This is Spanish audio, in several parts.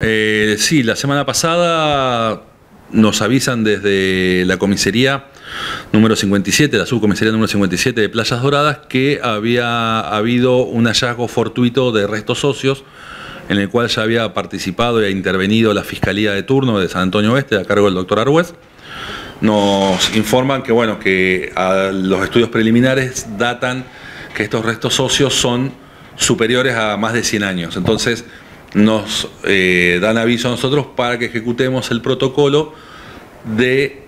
Sí, la semana pasada nos avisan desde la comisaría número 57, la subcomisaría número 57 de Playas Doradas, que había habido un hallazgo fortuito de restos óseos en el cual ya había participado y ha intervenido la Fiscalía de turno de San Antonio Oeste a cargo del doctor Argüez. Nos informan que, bueno, que los estudios preliminares datan que estos restos óseos son superiores a más de 100 años. Entonces nos dan aviso a nosotros para que ejecutemos el protocolo de,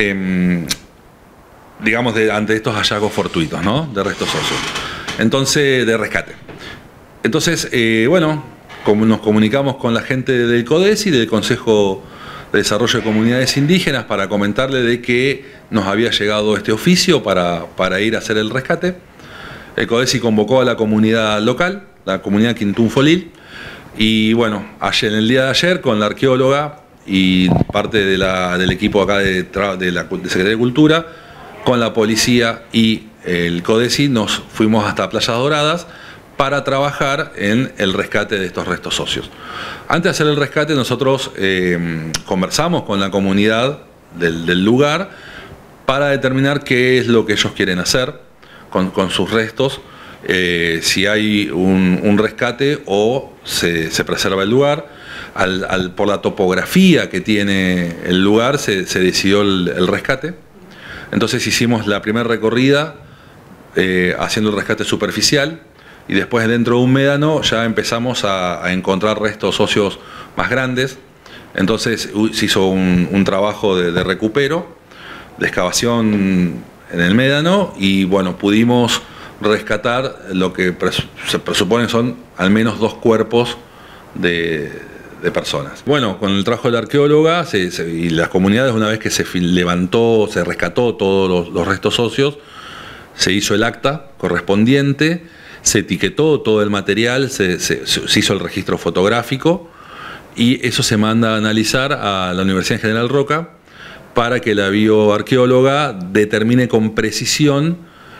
digamos, ante estos hallazgos fortuitos, ¿no?, de restos óseos. Entonces, de rescate. Entonces, bueno, como nos comunicamos con la gente del CODESI, del Consejo de Desarrollo de Comunidades Indígenas, para comentarle de que nos había llegado este oficio para ir a hacer el rescate. El CODESI convocó a la comunidad local, la comunidad Quintunfolil, y bueno, ayer, en el día de ayer, con la arqueóloga y parte del equipo acá de Secretaría de Cultura, con la policía y el CODESI, nos fuimos hasta Playas Doradas para trabajar en el rescate de estos restos óseos. Antes de hacer el rescate, nosotros conversamos con la comunidad del lugar para determinar qué es lo que ellos quieren hacer con sus restos, si hay un rescate o se preserva el lugar. Por la topografía que tiene el lugar se decidió el rescate. Entonces hicimos la primera recorrida haciendo el rescate superficial, y después, dentro de un médano, ya empezamos a encontrar restos óseos más grandes. Entonces se hizo un trabajo de recupero, de excavación en el médano, y bueno, pudimos rescatar lo que se presupone son al menos 2 cuerpos de personas. Bueno, con el trabajo de la arqueóloga y las comunidades, una vez que se levantó, se rescató todos los restos óseos, se hizo el acta correspondiente, se etiquetó todo el material, se hizo el registro fotográfico, y eso se manda a analizar a la Universidad General Roca para que la bioarqueóloga determine con precisión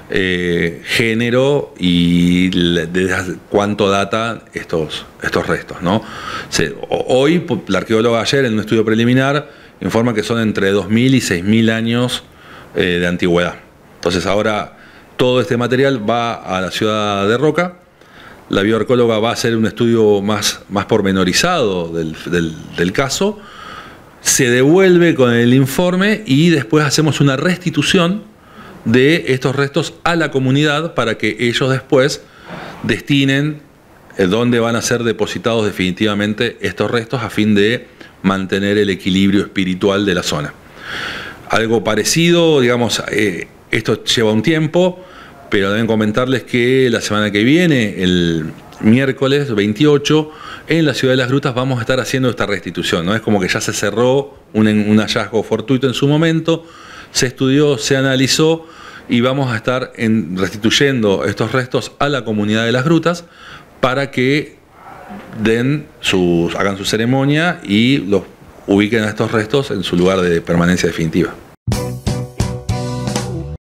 género y de cuánto data estos restos, ¿no? Hoy la arqueóloga, ayer en un estudio preliminar, informa que son entre 2.000 y 6.000 años de antigüedad. Entonces ahora todo este material va a la ciudad de Roca. La bioarqueóloga va a hacer un estudio más pormenorizado del caso, se devuelve con el informe y después hacemos una restitución de estos restos a la comunidad para que ellos después destinen dónde van a ser depositados definitivamente estos restos, a fin de mantener el equilibrio espiritual de la zona. Algo parecido, digamos, esto lleva un tiempo, pero deben comentarles que la semana que viene, el miércoles 28, en la Ciudad de las Grutas vamos a estar haciendo esta restitución, ¿no? Es como que ya se cerró un hallazgo fortuito en su momento, se estudió, se analizó, y vamos a estar restituyendo estos restos a la comunidad de las Grutas para que hagan su ceremonia y los ubiquen a estos restos en su lugar de permanencia definitiva.